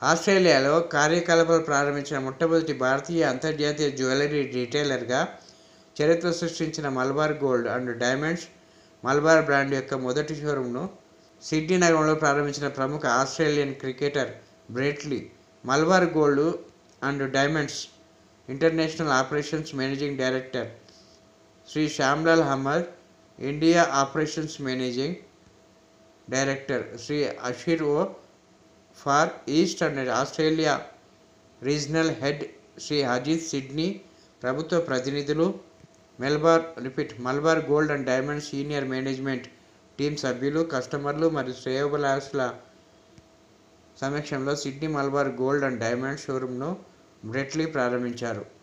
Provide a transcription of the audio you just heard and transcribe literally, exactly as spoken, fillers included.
ఆస్ట్రేలియాలో కార్యకలాపాలు ప్రారంభించిన మొట్టమొదటి భారతీయ అంతర్జాతీయ జ్యువెలరీ రిటైలర్గా చరిత్ర సృష్టించిన Malabar gold and diamonds Malabar brand యొక్క మొదటి షోరూంను సిడ్నీ నగరంలో ప్రారంభించిన ప్రముఖ Australian cricketer Brett Lee Malabar gold and diamonds international operations managing director Shri Shyamlal హమ్మర్, India operations managing director Shri Asher O far east and Australia regional head Shri Ajith Sydney, ప్రభుత్వ ప్రతినిధులు, మెల్బార్ రిపీట్ Malabar gold and diamonds senior management team సభ్యులు, కస్టమర్లు మరియు శ్రేయోభిలాషుల సమక్షంలో Sydney Malabar gold and diamonds షోరూంను Bret Lee ప్రారంభించారు.